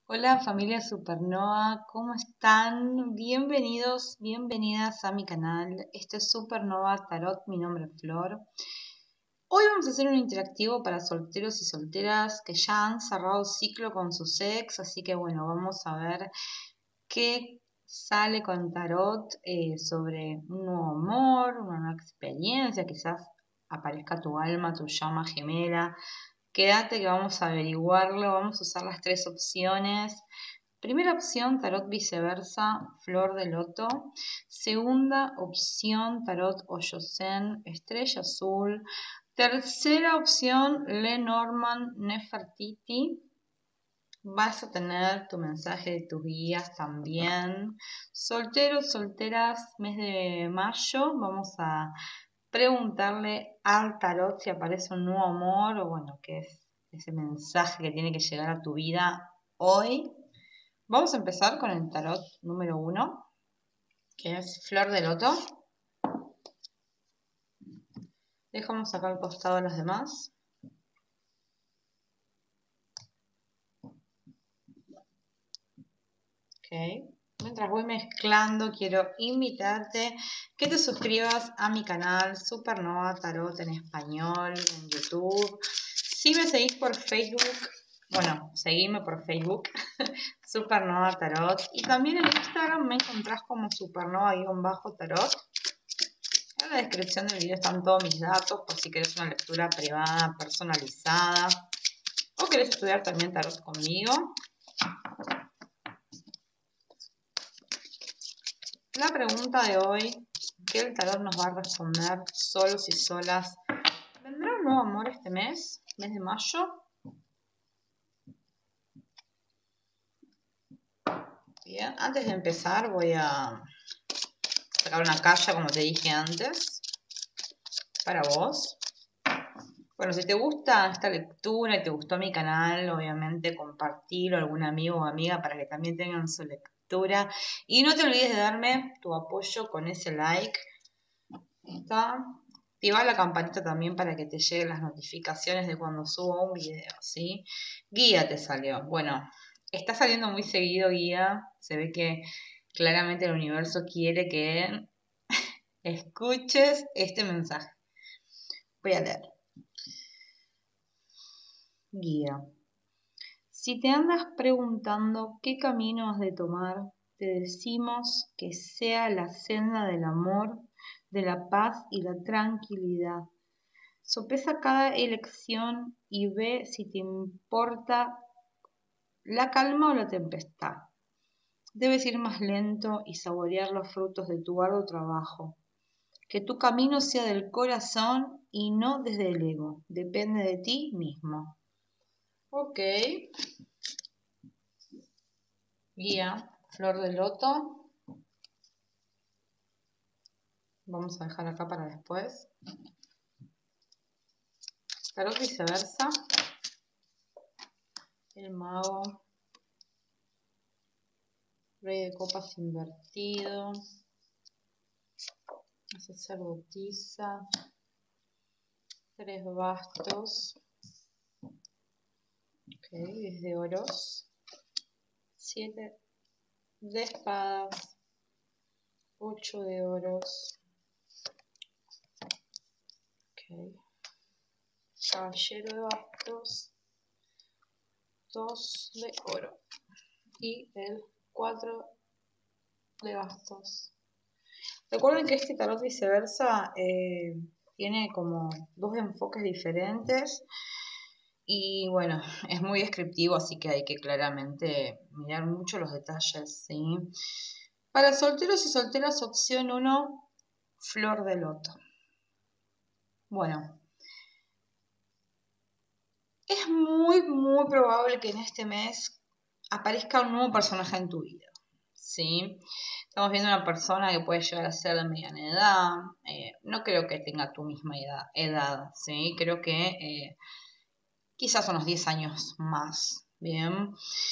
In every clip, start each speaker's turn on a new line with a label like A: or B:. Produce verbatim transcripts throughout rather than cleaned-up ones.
A: Hola familia Supernova, ¿cómo están? Bienvenidos, bienvenidas a mi canal. Este es Supernova Tarot, mi nombre es Flor. Hoy vamos a hacer un interactivo para solteros y solteras que ya han cerrado ciclo con su ex, así que bueno, vamos a ver qué sale con Tarot eh, sobre un nuevo amor, una nueva experiencia, quizás aparezca tu alma, tu llama gemela. Quédate que vamos a averiguarlo, vamos a usar las tres opciones. Primera opción, tarot viceversa, flor de loto. Segunda opción, tarot Oyosen, estrella azul. Tercera opción, Lenormand, Nefertiti. Vas a tener tu mensaje de tus guías también. Solteros, solteras, mes de mayo, vamos a preguntarle al tarot si aparece un nuevo amor o bueno, qué es ese mensaje que tiene que llegar a tu vida hoy. Vamos a empezar con el tarot número uno, que es Flor de Loto. Dejamos acá al costado a los demás. Ok. Mientras voy mezclando, quiero invitarte que te suscribas a mi canal Supernova Tarot en español, en YouTube. Si me seguís por Facebook, bueno, seguime por Facebook, Supernova Tarot. Y también en Instagram me encontrás como Supernova-Tarot. En la descripción del video están todos mis datos por si querés una lectura privada, personalizada. O querés estudiar también tarot conmigo. La pregunta de hoy, que el tarot nos va a responder solos y solas. ¿Vendrá un nuevo amor este mes? ¿Mes de mayo? Bien, antes de empezar voy a sacar una calla como te dije antes. Para vos. Bueno, si te gusta esta lectura y te gustó mi canal, obviamente compartirlo a algún amigo o amiga para que también tengan su lectura. Y no te olvides de darme tu apoyo con ese like. ¿Está? Activa la campanita también para que te lleguen las notificaciones de cuando subo un video, ¿sí? Guía te salió. Bueno, está saliendo muy seguido guía. Se ve que claramente el universo quiere que escuches este mensaje. Voy a leer. Guía. Si te andas preguntando qué camino has de tomar, te decimos que sea la senda del amor, de la paz y la tranquilidad. Sopesa cada elección y ve si te importa la calma o la tempestad. Debes ir más lento y saborear los frutos de tu arduo trabajo. Que tu camino sea del corazón y no desde el ego. Depende de ti mismo. Ok. Guía, flor de loto. Vamos a dejar acá para después. Tarot viceversa. El mago. Rey de copas invertido. La sacerdotisa. Tres bastos. Ok, diez de oros. Siete de espadas. Ocho de oros. Ok. Caballero de bastos. Dos de oro. Y el cuatro de bastos. Recuerden que este tarot viceversa eh, tiene como dos enfoques diferentes. Y bueno, es muy descriptivo, así que hay que claramente mirar mucho los detalles, ¿sí? Para solteros y solteras, opción uno, flor de loto. Bueno, es muy, muy probable que en este mes aparezca un nuevo personaje en tu vida, ¿sí? Estamos viendo una persona que puede llegar a ser de mediana edad. Eh, no creo que tenga tu misma edad, edad ¿sí? Creo que... Eh, quizás unos diez años más Bien.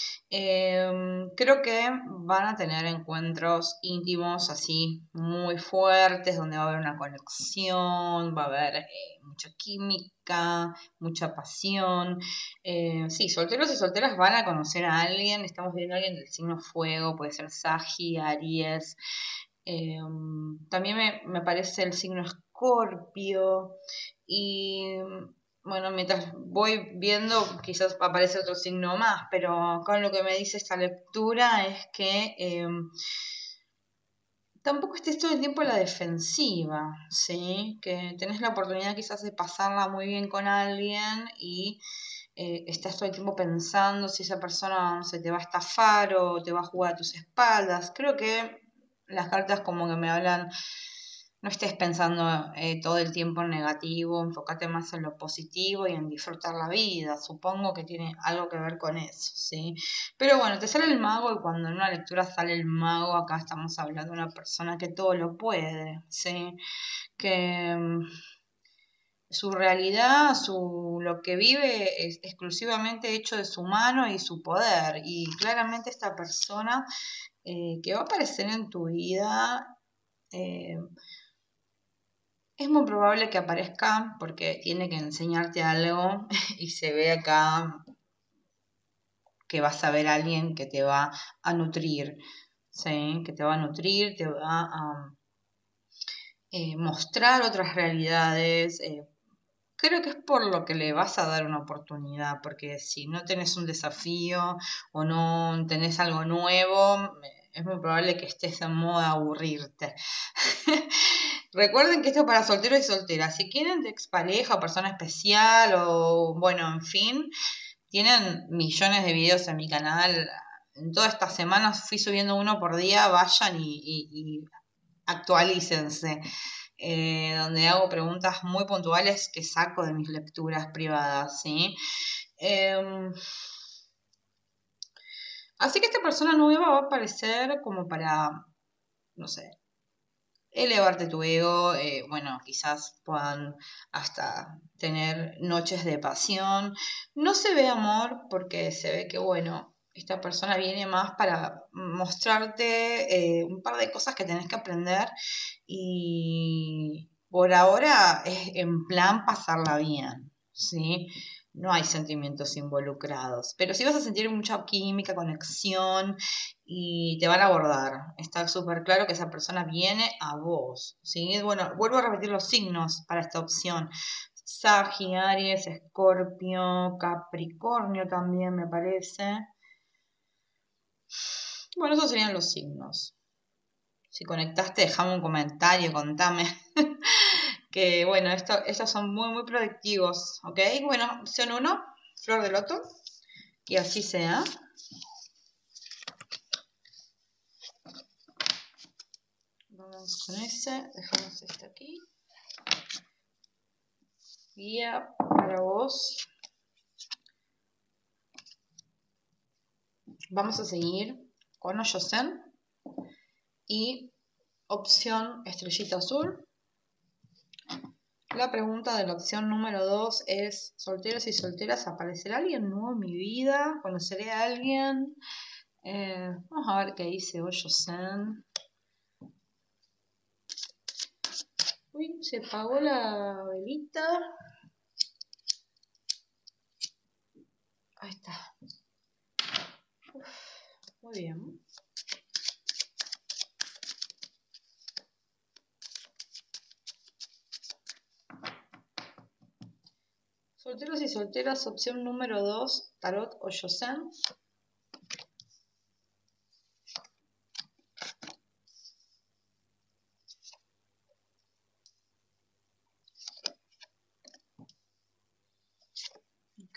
A: Eh, creo que van a tener encuentros íntimos así muy fuertes, donde va a haber una conexión, va a haber eh, mucha química, mucha pasión. Eh, sí, solteros y solteras van a conocer a alguien, estamos viendo a alguien del signo fuego, puede ser Sagi, Aries. Eh, También me, me parece el signo Escorpio y bueno, mientras voy viendo, quizás aparece otro signo más, pero con lo que me dice esta lectura es que eh, tampoco estés todo el tiempo a la defensiva, ¿sí? Que tenés la oportunidad quizás de pasarla muy bien con alguien y eh, estás todo el tiempo pensando si esa persona se te va a estafar o te va a jugar a tus espaldas. Creo que las cartas como que me hablan, no estés pensando eh, todo el tiempo en negativo, enfócate más en lo positivo y en disfrutar la vida. Supongo que tiene algo que ver con eso, ¿sí? Pero bueno, te sale el mago y cuando en una lectura sale el mago, acá estamos hablando de una persona que todo lo puede, ¿sí? Que mm, su realidad, su, lo que vive es exclusivamente hecho de su mano y su poder. Y claramente esta persona eh, que va a aparecer en tu vida, eh, es muy probable que aparezca porque tiene que enseñarte algo y se ve acá que vas a ver a alguien que te va a nutrir, ¿sí? Que te va a nutrir, te va a eh, mostrar otras realidades. Eh, creo que es por lo que le vas a dar una oportunidad, porque si no tenés un desafío o no tenés algo nuevo, es muy probable que estés en modo de aburrirte. Recuerden que esto es para solteros y solteras. Si quieren de expareja o persona especial o bueno, en fin, tienen millones de videos en mi canal. En todas estas semanas fui subiendo uno por día. Vayan y, y, y actualícense. Eh, donde hago preguntas muy puntuales que saco de mis lecturas privadas, ¿sí? Eh, así que esta persona nueva va a aparecer como para, no sé, elevarte tu ego, eh, bueno, quizás puedan hasta tener noches de pasión. No se ve amor porque se ve que, bueno, esta persona viene más para mostrarte eh, un par de cosas que tenés que aprender y por ahora es en plan pasarla bien, ¿sí? No hay sentimientos involucrados, pero sí vas a sentir mucha química, conexión, y te van a abordar. Está súper claro que esa persona viene a vos, ¿sí? Bueno, vuelvo a repetir los signos para esta opción. Sagi, Aries, Escorpio, Capricornio también me parece. Bueno, esos serían los signos. Si conectaste, dejame un comentario, contame. Que bueno, esto, estos son muy, muy productivos, ¿ok? Bueno, opción uno, flor de loto. Y así sea. Vamos con ese, dejamos este aquí. Guía para vos. Vamos a seguir con Oyosen y opción estrellita azul. La pregunta de la opción número dos es, solteros y solteras, ¿aparecerá alguien nuevo en mi vida? ¿Conoceré a alguien? Eh, vamos a ver qué dice Oyosen. Uy, se apagó la velita. Ahí está. Uf, muy bien. Solteros y solteras, opción número dos, Tarot Oyosen. Ok.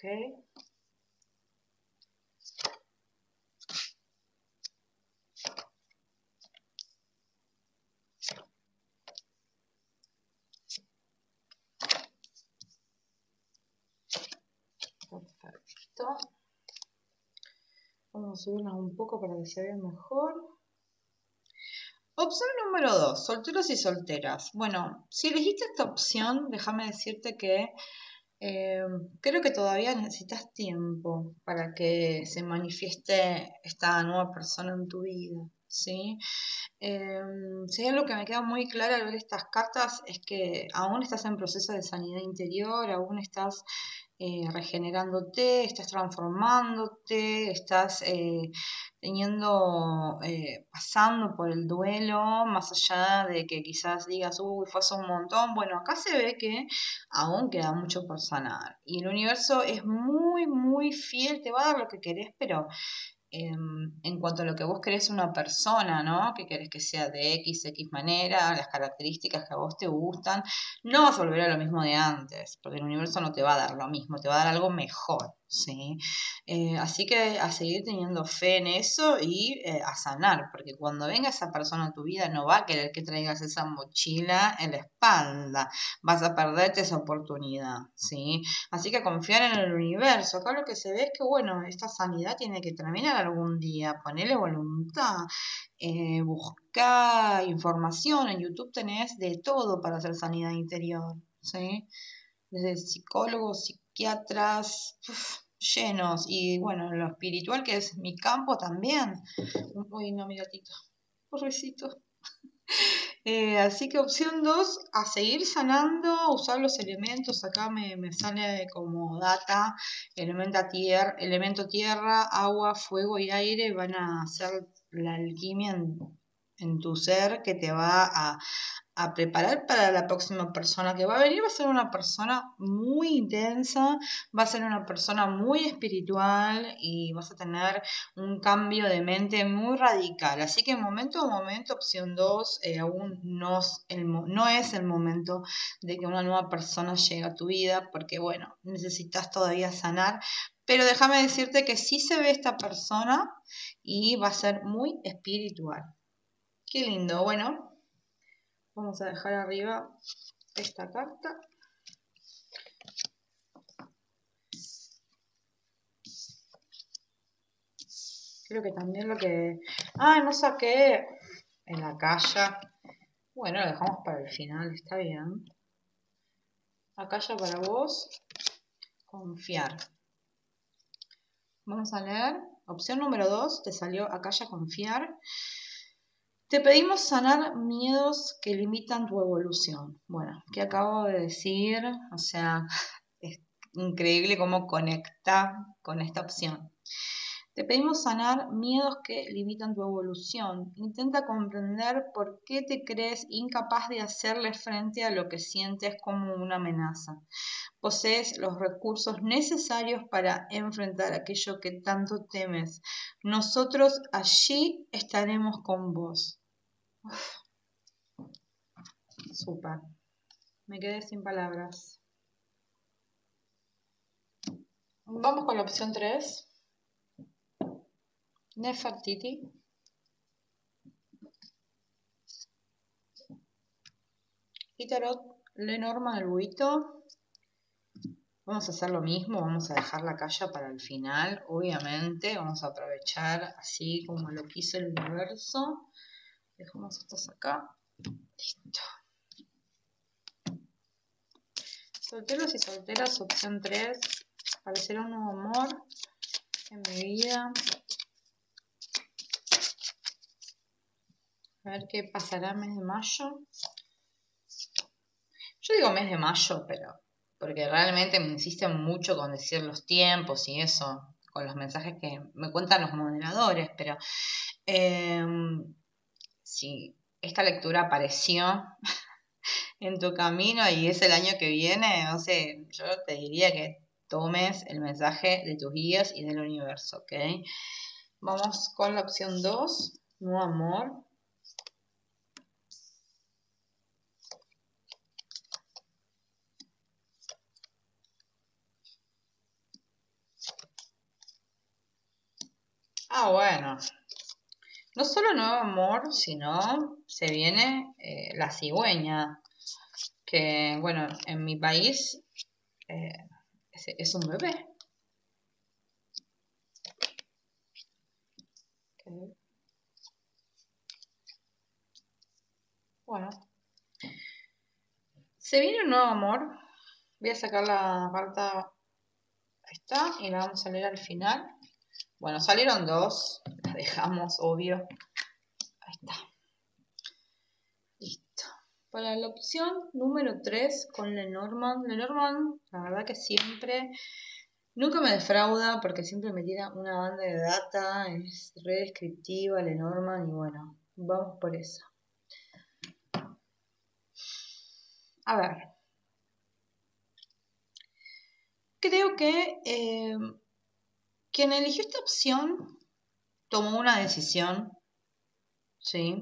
A: Perfecto. Vamos a subirnos un poco para que se vea mejor. Opción número dos, solteros y solteras. Bueno, si elegiste esta opción, déjame decirte que Eh, Creo que todavía necesitas tiempo para que se manifieste esta nueva persona en tu vida, ¿sí? Eh, si hay algo que me queda muy claro al ver estas cartas es que aún estás en proceso de sanidad interior, aún estás eh, regenerándote, estás transformándote, estás eh, teniendo, eh, pasando por el duelo, más allá de que quizás digas, uy, fue hace un montón. Bueno, acá se ve que aún queda mucho por sanar. Y el universo es muy, muy fiel, te va a dar lo que querés, pero em, en cuanto a lo que vos querés una persona, ¿no? Que querés que sea de X, X manera, las características que a vos te gustan, no vas a volver a lo mismo de antes, porque el universo no te va a dar lo mismo, te va a dar algo mejor, ¿sí? Eh, así que a seguir teniendo fe en eso y eh, a sanar, porque cuando venga esa persona a tu vida no va a querer que traigas esa mochila en la espalda, vas a perderte esa oportunidad, ¿sí? Así que confiar en el universo. Acá lo que se ve es que, bueno, esta sanidad tiene que terminar algún día. Ponele voluntad. Eh, busca información. En YouTube tenés de todo para hacer sanidad interior. ¿Sí? Desde psicólogos, psiquiatras, uf, llenos. Y bueno, lo espiritual, que es mi campo también. Uy, no, mi gatito. Pobrecito. Eh, así que opción dos, a seguir sanando, usar los elementos. Acá me, me sale como data, elemento tierra, elemento tierra, agua, fuego y aire van a hacer la alquimia en, en tu ser que te va a, a preparar para la próxima persona que va a venir. Va a ser una persona muy intensa, va a ser una persona muy espiritual y vas a tener un cambio de mente muy radical. Así que momento a momento, opción dos, eh, aún no es, el, no es el momento de que una nueva persona llegue a tu vida, porque bueno, necesitas todavía sanar. Pero déjame decirte que sí se ve esta persona y va a ser muy espiritual. Qué lindo. Bueno, vamos a dejar arriba esta carta. Creo que también lo que... Ah, no saqué en la calle. Bueno, lo dejamos para el final, está bien. Acá ya para vos, confiar. Vamos a leer. Opción número dos, te salió acá ya confiar. Te pedimos sanar miedos que limitan tu evolución. Bueno, ¿qué acabo de decir? O sea, es increíble cómo conecta con esta opción. Te pedimos sanar miedos que limitan tu evolución. Intenta comprender por qué te crees incapaz de hacerle frente a lo que sientes como una amenaza. Posees los recursos necesarios para enfrentar aquello que tanto temes. Nosotros allí estaremos con vos. Uf, súper. Me quedé sin palabras. Vamos con la opción tres. Nefertiti. Y tarot Lenormand del Buito. Vamos a hacer lo mismo, vamos a dejar la calle para el final, obviamente. Vamos a aprovechar así como lo quiso el universo. Dejamos estas acá. Listo. Solteros y solteras, opción tres. Aparecerá un nuevo amor en mi vida. A ver qué pasará el mes de mayo. Yo digo mes de mayo, pero porque realmente me insisten mucho con decir los tiempos y eso, con los mensajes que me cuentan los moderadores, pero eh, si esta lectura apareció en tu camino y es el año que viene, no sé, yo te diría que tomes el mensaje de tus guías y del universo, ¿ok? Vamos con la opción dos, no amor. Ah, bueno. No solo nuevo amor, sino se viene eh, la cigüeña, que bueno, en mi país eh, es, es un bebé. Okay. Bueno, se viene un nuevo amor, Voy a sacar la carta, ahí está, y la vamos a leer al final. Bueno, salieron dos, las dejamos, obvio. Ahí está. Listo. Para la opción número tres con Lenormand. Lenormand, la verdad que siempre, nunca me defrauda porque siempre me tira una banda de data, es re descriptiva Lenormand y bueno, vamos por eso. A ver. Creo que eh, quien eligió esta opción tomó una decisión, ¿sí?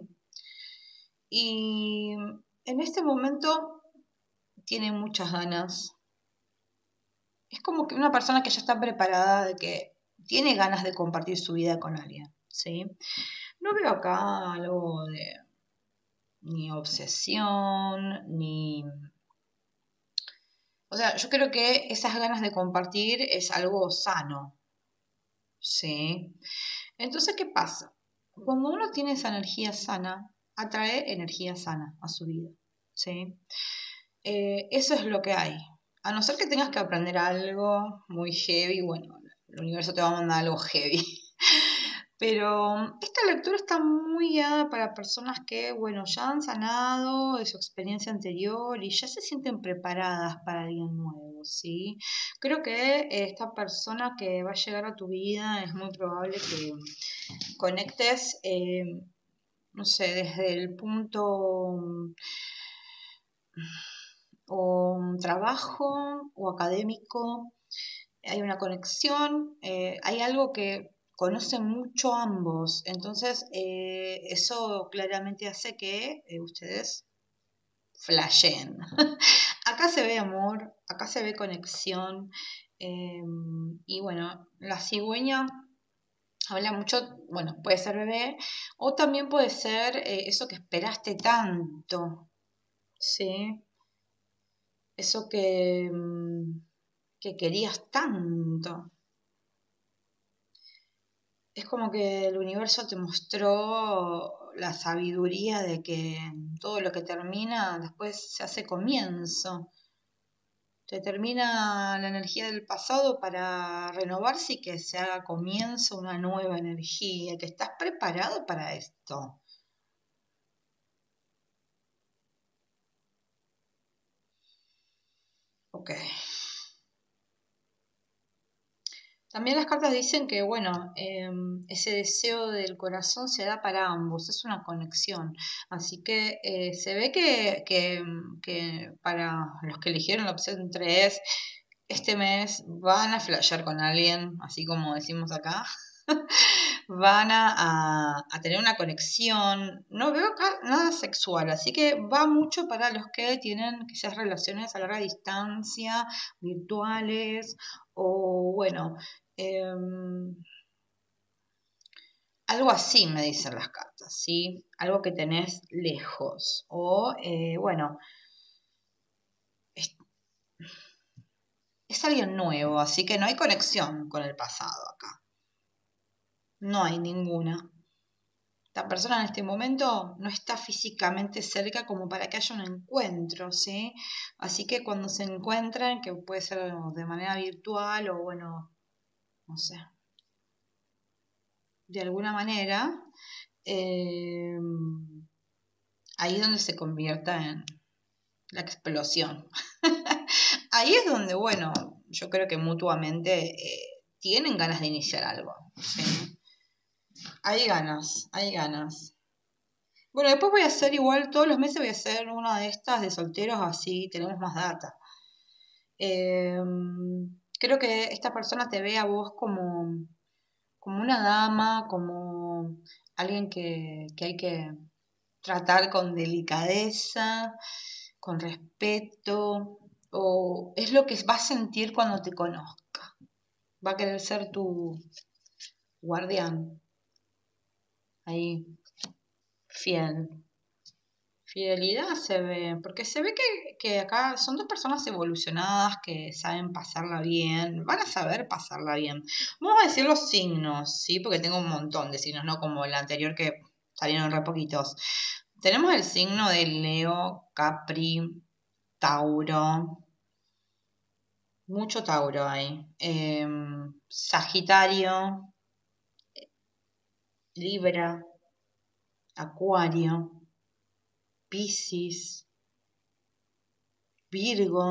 A: Y en este momento tiene muchas ganas. Es como que una persona que ya está preparada, de que tiene ganas de compartir su vida con alguien, ¿sí? No veo acá algo de ni obsesión, ni... O sea, yo creo que esas ganas de compartir es algo sano, ¿sí? Entonces, ¿qué pasa? Cuando uno tiene esa energía sana, atrae energía sana a su vida, ¿sí? Eh, eso es lo que hay. A no ser que tengas que aprender algo muy heavy, bueno, el universo te va a mandar algo heavy. Pero esta lectura está muy guiada para personas que, bueno, ya han sanado de su experiencia anterior y ya se sienten preparadas para alguien nuevo, ¿sí? Creo que esta persona que va a llegar a tu vida es muy probable que conectes, eh, no sé, desde el punto o trabajo o académico, hay una conexión, eh, hay algo que conocen mucho ambos, entonces eh, eso claramente hace que eh, ustedes flasheen. Acá se ve amor, acá se ve conexión, eh, y bueno, la cigüeña habla mucho, bueno, puede ser bebé, o también puede ser eh, eso que esperaste tanto, ¿sí? Eso que, mm, que querías tanto. Es como que el universo te mostró la sabiduría de que todo lo que termina después se hace comienzo. Te termina la energía del pasado para renovarse y que se haga comienzo una nueva energía, que estás preparado para esto. Ok. También las cartas dicen que, bueno, eh, ese deseo del corazón se da para ambos, es una conexión. Así que eh, se ve que, que, que para los que eligieron la opción tres, este mes van a flashear con alguien, así como decimos acá. Van a, a- a tener una conexión. No veo acá nada sexual, así que va mucho para los que tienen quizás relaciones a larga distancia, virtuales, o bueno, em, algo así me dicen las cartas, ¿sí? Algo que tenés lejos. O, eh, bueno, es, es alguien nuevo, así que no hay conexión con el pasado acá. No hay ninguna. La persona en este momento no está físicamente cerca como para que haya un encuentro, ¿sí? Así que cuando se encuentran, que puede ser de manera virtual o bueno, no sé, de alguna manera, eh, ahí es donde se convierta en la explosión. Ahí es donde, bueno, yo creo que mutuamente eh, tienen ganas de iniciar algo, ¿sí? Hay ganas, hay ganas. Bueno, después voy a hacer igual, todos los meses voy a hacer una de estas de solteros, así tenemos más data. Eh, Creo que esta persona te ve a vos como, como una dama, como alguien que, que hay que tratar con delicadeza, con respeto, o es lo que va a sentir cuando te conozca. Va a querer ser tu guardián, ahí, fiel. Fidelidad se ve, porque se ve que, que acá son dos personas evolucionadas que saben pasarla bien, van a saber pasarla bien. Vamos a decir los signos, ¿sí? Porque tengo un montón de signos, no como el anterior que salieron re poquitos. Tenemos el signo de Leo, Capri, Tauro, Mucho Tauro hay. Em, Sagitario, Libra, Acuario, Piscis, Virgo.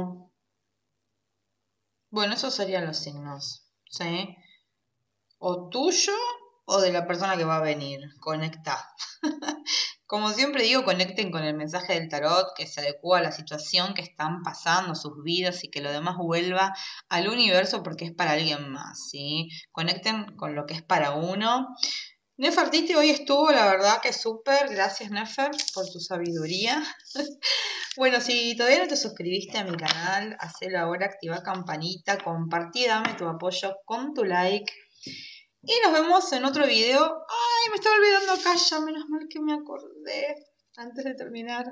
A: Bueno, esos serían los signos, ¿sí? O tuyo o de la persona que va a venir. Conecta. Como siempre digo, conecten con el mensaje del tarot que se adecua a la situación que están pasando, sus vidas y que lo demás vuelva al universo porque es para alguien más, ¿sí? Conecten con lo que es para uno. Nefertiti hoy estuvo, la verdad que súper. Gracias, Nefer, por tu sabiduría. Bueno, si todavía no te suscribiste a mi canal, hacelo ahora, activa campanita, compartí, dame tu apoyo con tu like. Y nos vemos en otro video. Ay, me estaba olvidando acá ya, menos mal que me acordé antes de terminar.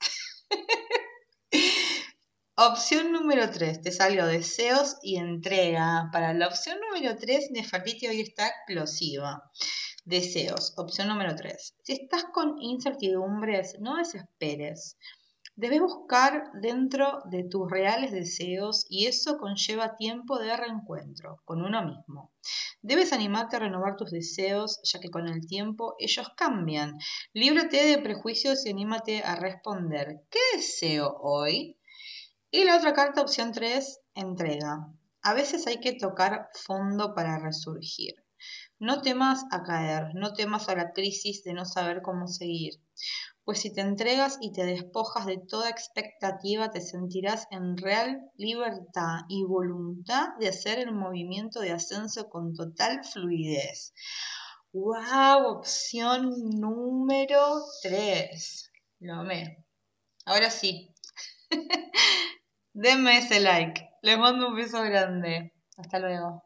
A: Opción número tres, te salió deseos y entrega. Para la opción número tres, Nefertiti hoy está explosiva. Deseos, opción número tres. Si estás con incertidumbres, no desesperes. Debes buscar dentro de tus reales deseos y eso conlleva tiempo de reencuentro con uno mismo. Debes animarte a renovar tus deseos, ya que con el tiempo ellos cambian. Líbrate de prejuicios y anímate a responder. ¿Qué deseo hoy? Y la otra carta, opción tres, entrega. A veces hay que tocar fondo para resurgir. No temas a caer, no temas a la crisis de no saber cómo seguir. Pues si te entregas y te despojas de toda expectativa, te sentirás en real libertad y voluntad de hacer el movimiento de ascenso con total fluidez. ¡Wow! Opción número tres. Lo amé. Ahora sí, denme ese like. Les mando un beso grande. Hasta luego.